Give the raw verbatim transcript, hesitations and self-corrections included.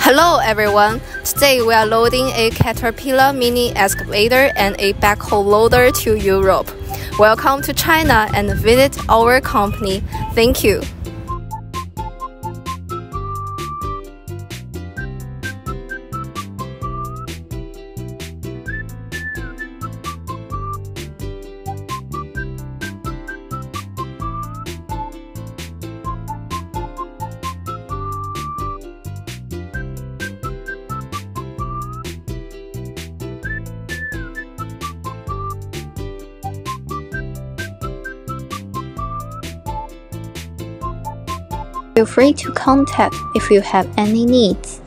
Hello everyone, today we are loading a Caterpillar mini excavator and a backhoe loader to Europe. Welcome to China and visit our company. Thank you. Feel free to contact if you have any needs.